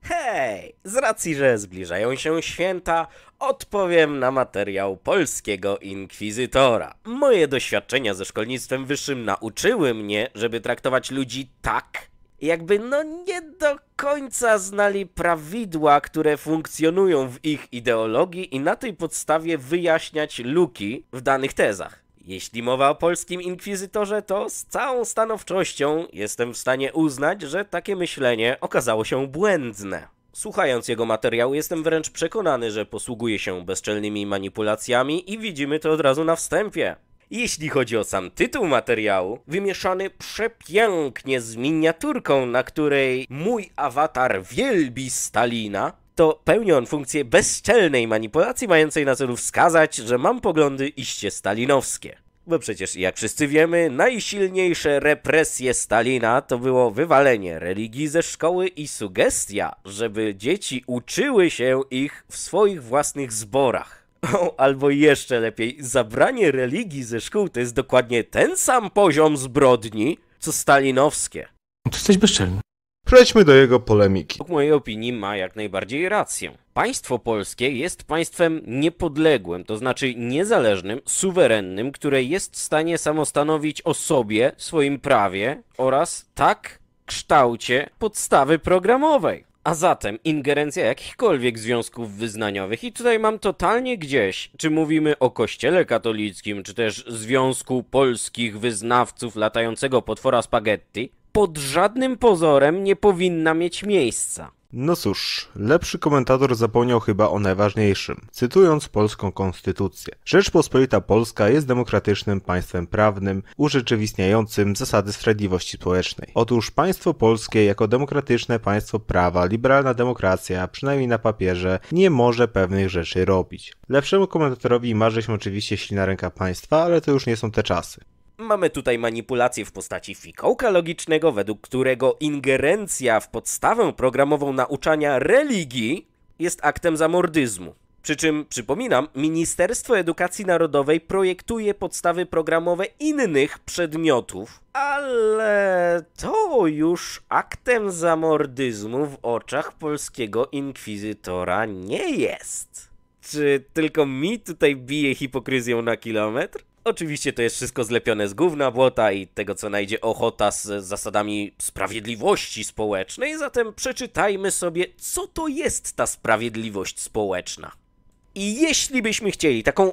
Hej! Z racji, że zbliżają się święta, odpowiem na materiał polskiego inkwizytora. Moje doświadczenia ze szkolnictwem wyższym nauczyły mnie, żeby traktować ludzi tak, jakby nie do końca znali prawidła, które funkcjonują w ich ideologii i na tej podstawie wyjaśniać luki w danych tezach. Jeśli mowa o polskim inkwizytorze, to z całą stanowczością jestem w stanie uznać, że takie myślenie okazało się błędne. Słuchając jego materiału, jestem wręcz przekonany, że posługuje się bezczelnymi manipulacjami i widzimy to od razu na wstępie. Jeśli chodzi o sam tytuł materiału, wymieszany przepięknie z miniaturką, na której mój awatar wielbi Stalina, to pełni on funkcję bezczelnej manipulacji mającej na celu wskazać, że mam poglądy iście stalinowskie. Bo przecież, jak wszyscy wiemy, najsilniejsze represje Stalina to było wywalenie religii ze szkoły i sugestia, żeby dzieci uczyły się ich w swoich własnych zborach. Albo jeszcze lepiej, zabranie religii ze szkół to jest dokładnie ten sam poziom zbrodni, co stalinowskie. To jesteś bezczelny. Przejdźmy do jego polemiki. W mojej opinii ma jak najbardziej rację. Państwo polskie jest państwem niepodległym, to znaczy niezależnym, suwerennym, które jest w stanie samostanowić o sobie, swoim prawie oraz kształcie podstawy programowej. A zatem ingerencja jakichkolwiek związków wyznaniowych, i tutaj mam totalnie gdzieś, czy mówimy o Kościele katolickim, czy też Związku Polskich Wyznawców Latającego Potwora Spaghetti, pod żadnym pozorem nie powinna mieć miejsca. No cóż, lepszy komentator zapomniał chyba o najważniejszym, cytując polską konstytucję. Rzeczpospolita Polska jest demokratycznym państwem prawnym, urzeczywistniającym zasady sprawiedliwości społecznej. Otóż państwo polskie jako demokratyczne państwo prawa, liberalna demokracja, przynajmniej na papierze, nie może pewnych rzeczy robić. Lepszemu komentatorowi marzy się oczywiście silna ręka państwa, ale to już nie są te czasy. Mamy tutaj manipulację w postaci fikołka logicznego, według którego ingerencja w podstawę programową nauczania religii jest aktem zamordyzmu. Przy czym, przypominam, Ministerstwo Edukacji Narodowej projektuje podstawy programowe innych przedmiotów, ale to już aktem zamordyzmu w oczach polskiego inkwizytora nie jest. Czy tylko mi tutaj bije hipokryzją na kilometr? Oczywiście to jest wszystko zlepione z gówna, błota i tego, co najdzie ochota z zasadami sprawiedliwości społecznej, zatem przeczytajmy sobie, co to jest ta sprawiedliwość społeczna. I jeśli byśmy chcieli taką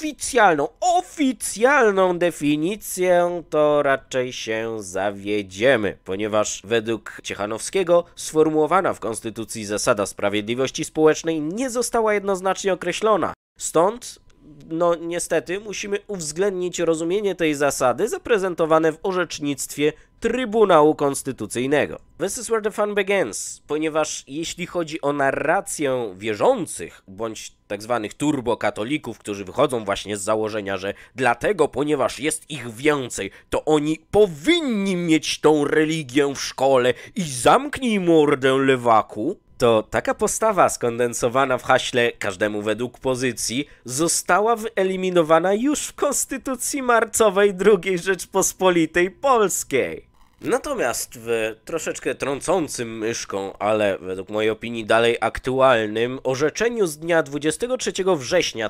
oficjalną definicję, to raczej się zawiedziemy, ponieważ według Ciechanowskiego sformułowana w Konstytucji zasada sprawiedliwości społecznej nie została jednoznacznie określona. Stąd niestety musimy uwzględnić rozumienie tej zasady zaprezentowane w orzecznictwie Trybunału Konstytucyjnego. This is where the fun begins, ponieważ jeśli chodzi o narrację wierzących, bądź tak zwanych turbokatolików, którzy wychodzą właśnie z założenia, że dlatego, ponieważ jest ich więcej, to oni powinni mieć tą religię w szkole i zamknij mordę, lewaku, to taka postawa skondensowana w haśle każdemu według pozycji została wyeliminowana już w Konstytucji Marcowej II Rzeczpospolitej Polskiej. Natomiast w troszeczkę trącącym myszką, ale według mojej opinii dalej aktualnym orzeczeniu z dnia 23 września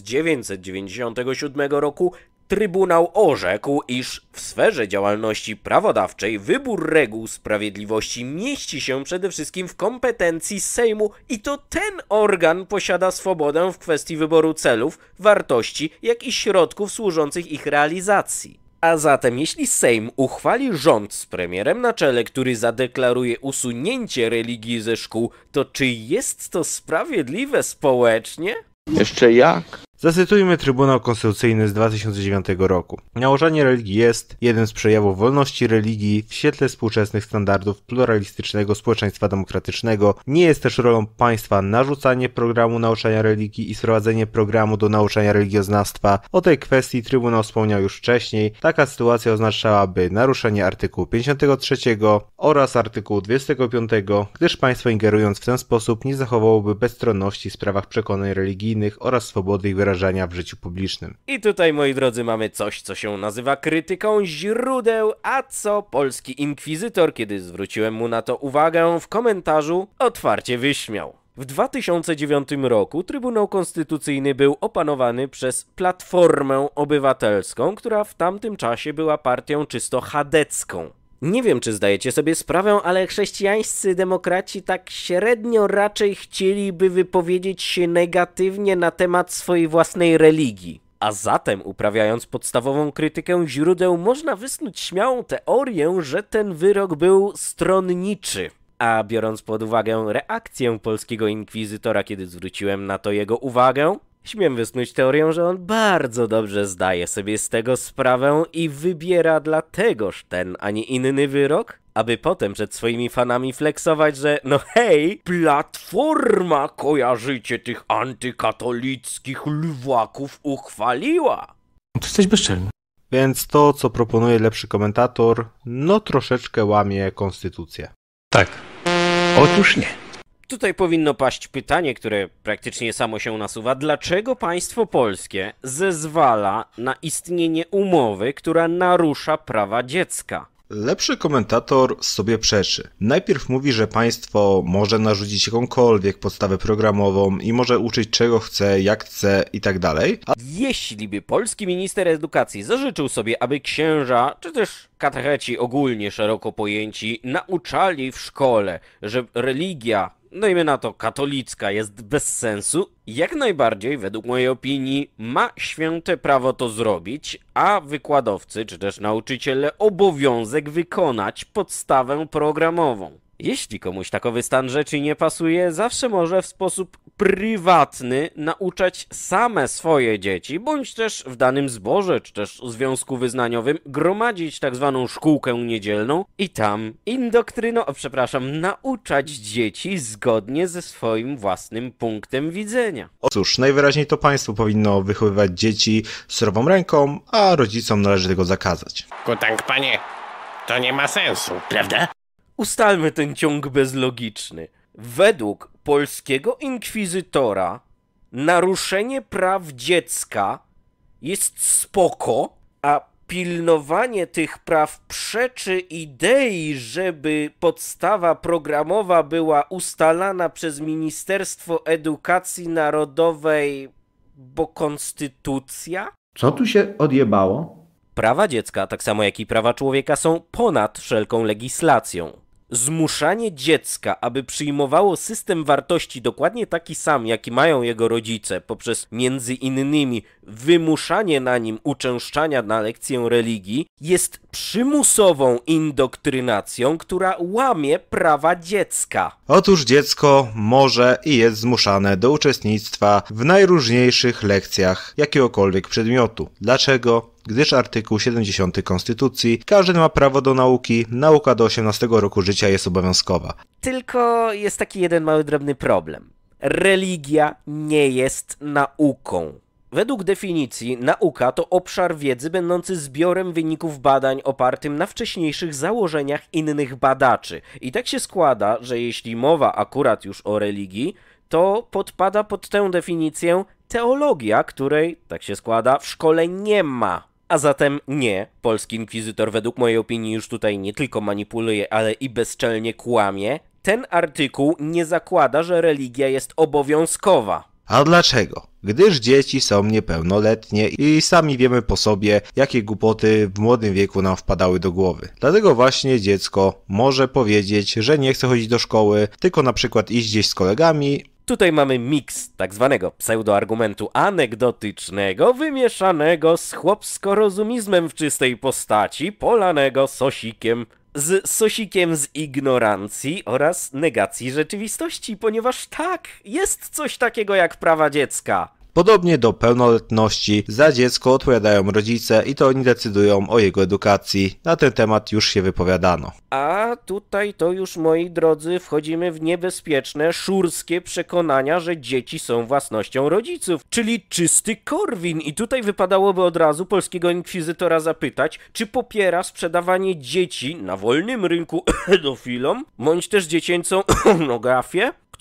1997 roku Trybunał orzekł, iż w sferze działalności prawodawczej wybór reguł sprawiedliwości mieści się przede wszystkim w kompetencji Sejmu i to ten organ posiada swobodę w kwestii wyboru celów, wartości, jak i środków służących ich realizacji. A zatem jeśli Sejm uchwali rząd z premierem na czele, który zadeklaruje usunięcie religii ze szkół, to czy jest to sprawiedliwe społecznie? Jeszcze jak? Zacytujmy Trybunał Konstytucyjny z 2009 roku. Nauczanie religii jest jednym z przejawów wolności religii w świetle współczesnych standardów pluralistycznego społeczeństwa demokratycznego. Nie jest też rolą państwa narzucanie programu nauczania religii i sprowadzenie programu do nauczania religioznawstwa. O tej kwestii Trybunał wspomniał już wcześniej. Taka sytuacja oznaczałaby naruszenie artykułu 53 oraz artykułu 25, gdyż państwo ingerując w ten sposób nie zachowałoby bezstronności w sprawach przekonań religijnych oraz swobody ich wyrażania wyrażenia w życiu publicznym. I tutaj, moi drodzy, mamy coś, co się nazywa krytyką źródeł, a co polski inkwizytor, kiedy zwróciłem mu na to uwagę w komentarzu, otwarcie wyśmiał. W 2009 roku Trybunał Konstytucyjny był opanowany przez Platformę Obywatelską, która w tamtym czasie była partią czysto chadecką. Nie wiem, czy zdajecie sobie sprawę, ale chrześcijańscy demokraci tak średnio raczej chcieliby wypowiedzieć się negatywnie na temat swojej własnej religii. A zatem, uprawiając podstawową krytykę źródeł, można wysnuć śmiałą teorię, że ten wyrok był stronniczy. A biorąc pod uwagę reakcję polskiego inkwizytora, kiedy zwróciłem na to jego uwagę, śmiem wysnuć teorię, że on bardzo dobrze zdaje sobie z tego sprawę i wybiera dlategoż ten, a nie inny wyrok, aby potem przed swoimi fanami flexować, że no hej, Platforma, kojarzycie tych antykatolickich lwaków, uchwaliła. To jesteś bezczelny. Więc to, co proponuje lepszy komentator, no troszeczkę łamie konstytucję. Tak. Otóż nie. Tutaj powinno paść pytanie, które praktycznie samo się nasuwa. Dlaczego państwo polskie zezwala na istnienie umowy, która narusza prawa dziecka? Lepszy komentator sobie przeczy. Najpierw mówi, że państwo może narzucić jakąkolwiek podstawę programową i może uczyć czego chce, jak chce i tak dalej. Jeśli by polski minister edukacji zażyczył sobie, aby księża, czy też katecheci ogólnie szeroko pojęci, nauczali w szkole, że religia, dajmy na to katolicka, jest bez sensu, jak najbardziej, według mojej opinii, ma święte prawo to zrobić, a wykładowcy, czy też nauczyciele obowiązek wykonać podstawę programową. Jeśli komuś takowy stan rzeczy nie pasuje, zawsze może w sposób prywatny nauczać same swoje dzieci, bądź też w danym zborze, czy też związku wyznaniowym gromadzić tak zwaną szkółkę niedzielną i tam nauczać dzieci zgodnie ze swoim własnym punktem widzenia. Cóż, najwyraźniej to państwo powinno wychowywać dzieci surową ręką, a rodzicom należy tego zakazać. Kutank, panie, to nie ma sensu, prawda? Ustalmy ten ciąg bezlogiczny. Według polskiego inkwizytora naruszenie praw dziecka jest spoko, a pilnowanie tych praw przeczy idei, żeby podstawa programowa była ustalana przez Ministerstwo Edukacji Narodowej, bo konstytucja? Co tu się odjebało? Prawa dziecka, tak samo jak i prawa człowieka, są ponad wszelką legislacją. Zmuszanie dziecka, aby przyjmowało system wartości dokładnie taki sam, jaki mają jego rodzice, poprzez między innymi wymuszanie na nim uczęszczania na lekcję religii, jest przymusową indoktrynacją, która łamie prawa dziecka. Otóż dziecko może i jest zmuszane do uczestnictwa w najróżniejszych lekcjach jakiegokolwiek przedmiotu. Dlaczego? Gdyż artykuł 70 Konstytucji każdy ma prawo do nauki, nauka do 18 roku życia jest obowiązkowa. Tylko jest taki jeden mały drobny problem. Religia nie jest nauką. Według definicji nauka to obszar wiedzy będący zbiorem wyników badań opartym na wcześniejszych założeniach innych badaczy. I tak się składa, że jeśli mowa akurat już o religii, to podpada pod tę definicję teologia, której, tak się składa, w szkole nie ma. A zatem nie, polski inkwizytor według mojej opinii już tutaj nie tylko manipuluje, ale i bezczelnie kłamie. Ten artykuł nie zakłada, że religia jest obowiązkowa. A dlaczego? Gdyż dzieci są niepełnoletnie i sami wiemy po sobie, jakie głupoty w młodym wieku nam wpadały do głowy. Dlatego właśnie dziecko może powiedzieć, że nie chce chodzić do szkoły, tylko na przykład iść gdzieś z kolegami. Tutaj mamy miks tak zwanego pseudoargumentu anegdotycznego, wymieszanego z chłopsko-rozumizmem w czystej postaci, polanego sosikiem. Z sosikiem z ignorancji oraz negacji rzeczywistości, ponieważ tak, jest coś takiego jak prawa dziecka. Podobnie do pełnoletności za dziecko odpowiadają rodzice i to oni decydują o jego edukacji. Na ten temat już się wypowiadano. A tutaj to już, moi drodzy, wchodzimy w niebezpieczne, szurskie przekonania, że dzieci są własnością rodziców, czyli czysty Korwin. I tutaj wypadałoby od razu polskiego inkwizytora zapytać, czy popiera sprzedawanie dzieci na wolnym rynku pedofilom, bądź też dziecięcą pornografię,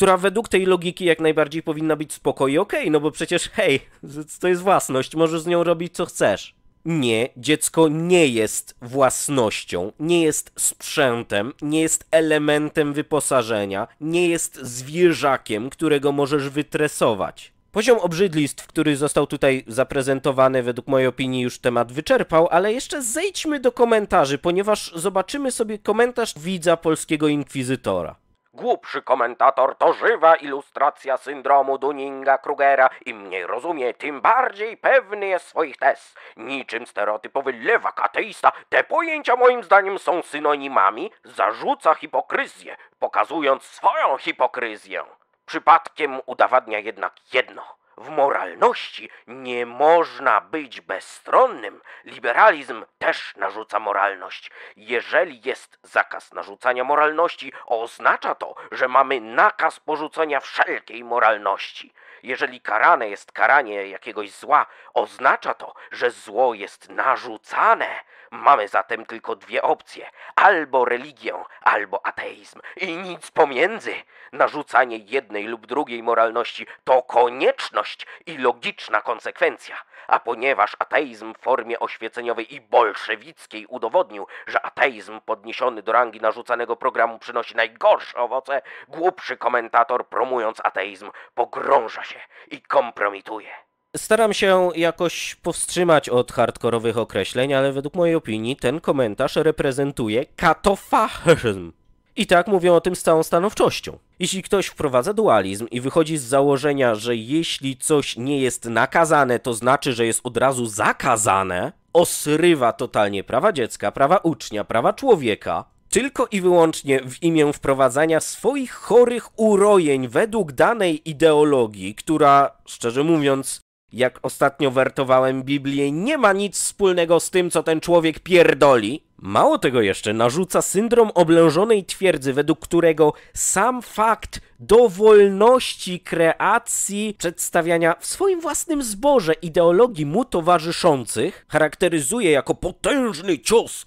która według tej logiki jak najbardziej powinna być spoko i okej, no bo przecież hej, to jest własność, możesz z nią robić co chcesz. Nie, dziecko nie jest własnością, nie jest sprzętem, nie jest elementem wyposażenia, nie jest zwierzakiem, którego możesz wytresować. Poziom obrzydlistw, który został tutaj zaprezentowany, według mojej opinii już temat wyczerpał, ale jeszcze zejdźmy do komentarzy, ponieważ zobaczymy sobie komentarz widza polskiego inkwizytora. Głupszy komentator to żywa ilustracja syndromu Dunninga-Krugera. Im mniej rozumie, tym bardziej pewny jest swoich tez. Niczym stereotypowy lewak ateista, te pojęcia moim zdaniem są synonimami, zarzuca hipokryzję, pokazując swoją hipokryzję. Przypadkiem udowadnia jednak jedno. W moralności nie można być bezstronnym. Liberalizm też narzuca moralność. Jeżeli jest zakaz narzucania moralności, oznacza to, że mamy nakaz porzucenia wszelkiej moralności. Jeżeli karane jest karanie jakiegoś zła, oznacza to, że zło jest narzucane. Mamy zatem tylko dwie opcje. Albo religię, albo ateizm. I nic pomiędzy. Narzucanie jednej lub drugiej moralności to konieczność i logiczna konsekwencja. A ponieważ ateizm w formie oświeceniowej i bolszewickiej udowodnił, że ateizm podniesiony do rangi narzucanego programu przynosi najgorsze owoce, głupszy komentator promując ateizm pogrąża się i kompromituje. Staram się jakoś powstrzymać od hardkorowych określeń, ale według mojej opinii ten komentarz reprezentuje katofaszyzm. I tak mówią o tym z całą stanowczością. Jeśli ktoś wprowadza dualizm i wychodzi z założenia, że jeśli coś nie jest nakazane, to znaczy, że jest od razu zakazane, osrywa totalnie prawa dziecka, prawa ucznia, prawa człowieka, tylko i wyłącznie w imię wprowadzania swoich chorych urojeń według danej ideologii, która, szczerze mówiąc, jak ostatnio wertowałem Biblię, nie ma nic wspólnego z tym, co ten człowiek pierdoli. Mało tego jeszcze, narzuca syndrom oblężonej twierdzy, według którego sam fakt dowolności kreacji, przedstawiania w swoim własnym zborze ideologii mu towarzyszących charakteryzuje jako potężny cios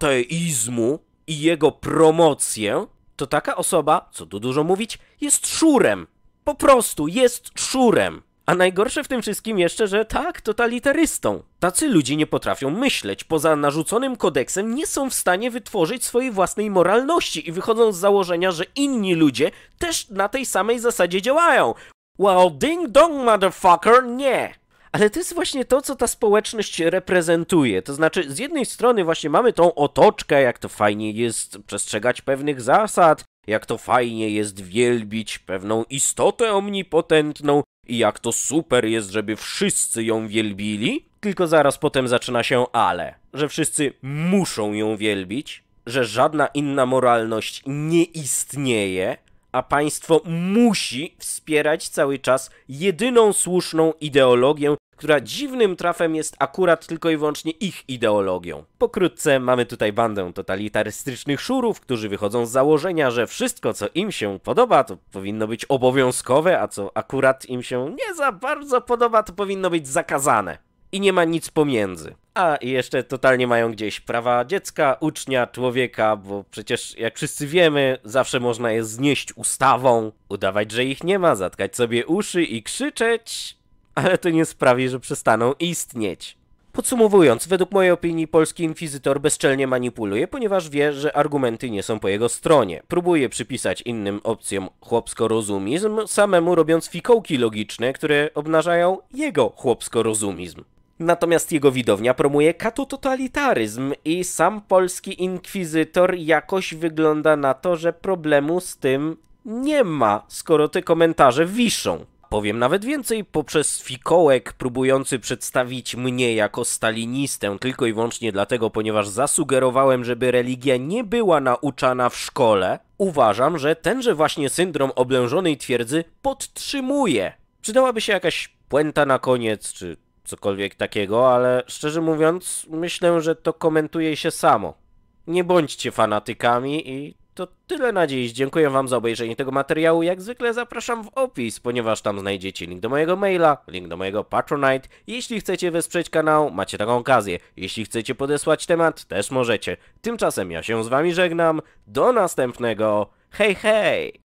ateizmu i jego promocję, to taka osoba, co tu dużo mówić, jest szurem. Po prostu jest szurem. A najgorsze w tym wszystkim jeszcze, że tak, totalitarystą. Tacy ludzie nie potrafią myśleć. Poza narzuconym kodeksem nie są w stanie wytworzyć swojej własnej moralności i wychodzą z założenia, że inni ludzie też na tej samej zasadzie działają. Well, ding dong, motherfucker, nie. Ale to jest właśnie to, co ta społeczność reprezentuje. To znaczy, z jednej strony właśnie mamy tą otoczkę, jak to fajnie jest przestrzegać pewnych zasad, jak to fajnie jest wielbić pewną istotę omnipotentną i jak to super jest, żeby wszyscy ją wielbili. Tylko zaraz potem zaczyna się ale, że wszyscy muszą ją wielbić, że żadna inna moralność nie istnieje, a państwo musi wspierać cały czas jedyną słuszną ideologię, która dziwnym trafem jest akurat tylko i wyłącznie ich ideologią. Pokrótce mamy tutaj bandę totalitarystycznych szurów, którzy wychodzą z założenia, że wszystko, co im się podoba, to powinno być obowiązkowe, a co akurat im się nie za bardzo podoba, to powinno być zakazane. I nie ma nic pomiędzy. A i jeszcze totalnie mają gdzieś prawa dziecka, ucznia, człowieka, bo przecież jak wszyscy wiemy, zawsze można je znieść ustawą, udawać, że ich nie ma, zatkać sobie uszy i krzyczeć, ale to nie sprawi, że przestaną istnieć. Podsumowując, według mojej opinii polski inkwizytor bezczelnie manipuluje, ponieważ wie, że argumenty nie są po jego stronie. Próbuje przypisać innym opcjom chłopsko-rozumizm, samemu robiąc fikołki logiczne, które obnażają jego chłopsko-rozumizm. Natomiast jego widownia promuje katototalitaryzm i sam polski inkwizytor jakoś wygląda na to, że problemu z tym nie ma, skoro te komentarze wiszą. Powiem nawet więcej, poprzez fikołek próbujący przedstawić mnie jako stalinistę tylko i wyłącznie dlatego, ponieważ zasugerowałem, żeby religia nie była nauczana w szkole, uważam, że tenże właśnie syndrom oblężonej twierdzy podtrzymuje. Przydałaby się jakaś puenta na koniec, czy cokolwiek takiego, ale szczerze mówiąc, myślę, że to komentuje się samo. Nie bądźcie fanatykami i to tyle na dziś. Dziękuję wam za obejrzenie tego materiału. Jak zwykle zapraszam w opis, ponieważ tam znajdziecie link do mojego maila, link do mojego Patronite. Jeśli chcecie wesprzeć kanał, macie taką okazję. Jeśli chcecie podesłać temat, też możecie. Tymczasem ja się z wami żegnam. Do następnego. Hej, hej!